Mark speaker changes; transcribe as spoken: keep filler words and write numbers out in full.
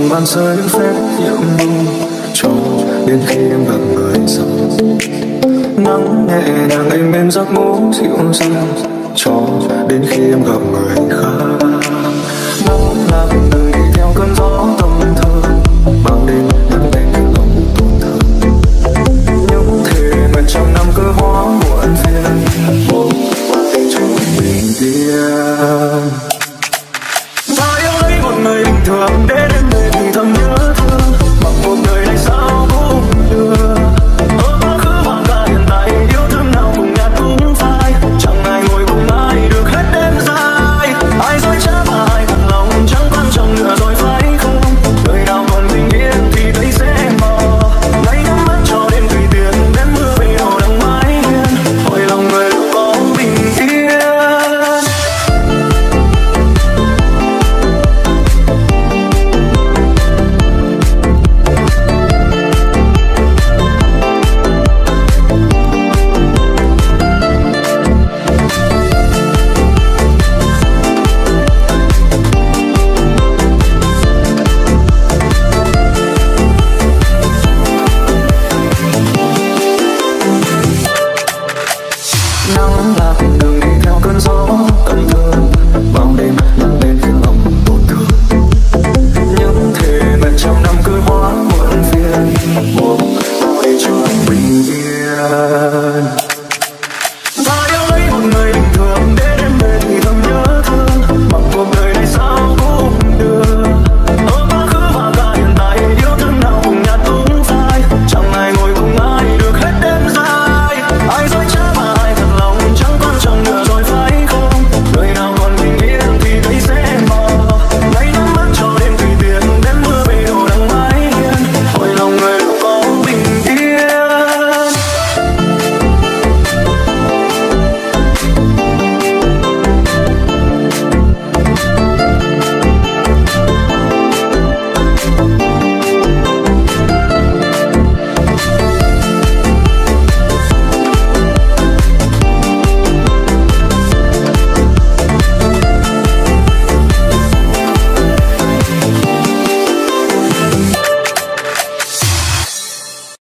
Speaker 1: lòng ban rơi những phép nhiệm mong cho đến khi em gặp người sau. Nắng nhẹ nhàng êm êm giấc ngủ dịu dàng cho đến khi em gặp người khác. Nắng làm đời đi theo cơn gió tâm thơ, mang đến nhắn đến những lòng tổn thương. Những thề nguyện trăm năm cứ hóa muộn phiền, một tình cho bình yên. Ta yêu lấy một người bình thường đến